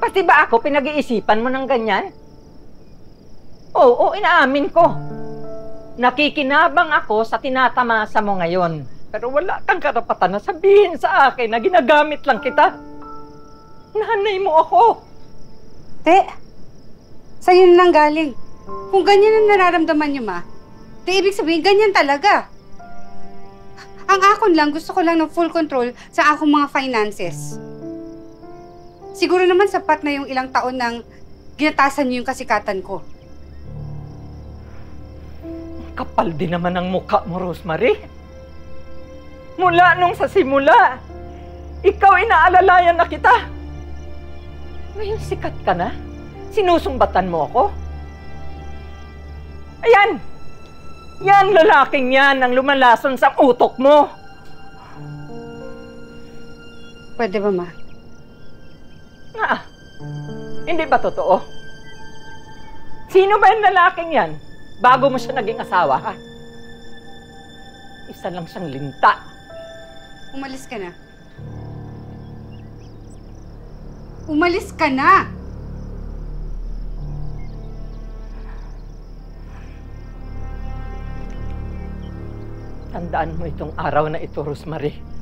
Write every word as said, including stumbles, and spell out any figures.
Pati ba ako pinag-iisipan mo ng ganyan? Oo, inaamin ko. Nakikinabang ako sa tinatamasa mo ngayon. Pero wala kang karapatan na sabihin sa akin na ginagamit lang kita. Nanay mo ako. Te, sa'yo na lang galing. Kung ganyan ang nararamdaman niyo, ma, te, ibig sabihin, ganyan talaga. Ang akon lang, gusto ko lang ng full control sa akong mga finances. Siguro naman sapat na yung ilang taon nang ginatasan niyo yung kasikatan ko. Kapal din naman ang mukha mo, Rosemary. Mula nung sa simula, ikaw inaalalayan na kita. Ngayon sikat ka na? Sinusumbatan mo ako? Ayan! Yan, lalaking yan ang lumalason sa utok mo. Pwede ba, ma? Nga, hindi ba totoo? Sino ba yung lalaking yan? Bago mo siya naging asawa, ha? Isa lang siyang linta. Umalis ka na. Umalis ka na! Tandaan mo itong araw na ito, Rosemary.